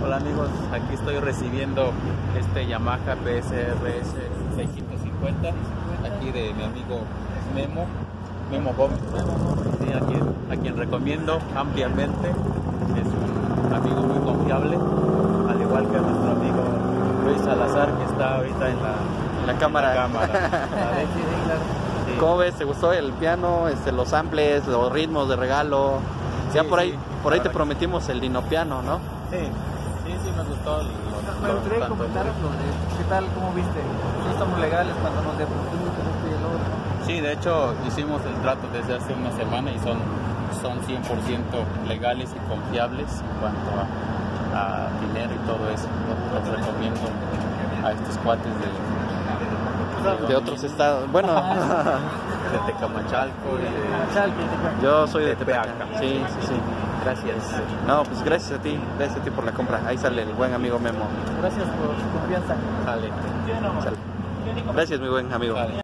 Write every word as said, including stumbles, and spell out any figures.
Hola amigos, aquí estoy recibiendo este Yamaha P S R S seiscientos cincuenta, aquí de mi amigo Memo, Memo Gómez, sí, a, quien, a quien recomiendo ampliamente. Es un amigo muy confiable, al igual que nuestro amigo Luis Salazar, que está ahorita en la, en la cámara. En la cámara. ¿Vale? Sí, sí, claro. Sí. ¿Cómo ves? ¿Te gustó el piano, este, los samples, los ritmos de regalo? Sí, ya por ahí, sí, por ahí te prometimos el dinopiano, ¿no? Sí, sí, sí, me gustó. Los, me gustaría que comentaras lo de qué tal, cómo viste. Sí, estamos legales cuando nos deportimos esto y el otro. Sí, de hecho hicimos el trato desde hace una semana y son, son cien por ciento legales y confiables en cuanto a, a dinero y todo eso. Los recomiendo a estos cuates de, de, de otros estados. Bueno, de Tecamachalco y de, yo soy de, de Tepeaca. Sí, sí, sí. Gracias. No, pues gracias a ti, gracias a ti por la compra. Ahí sale el buen amigo Memo. Gracias por tu confianza. Sale. Sale. Gracias, mi buen amigo. Sale.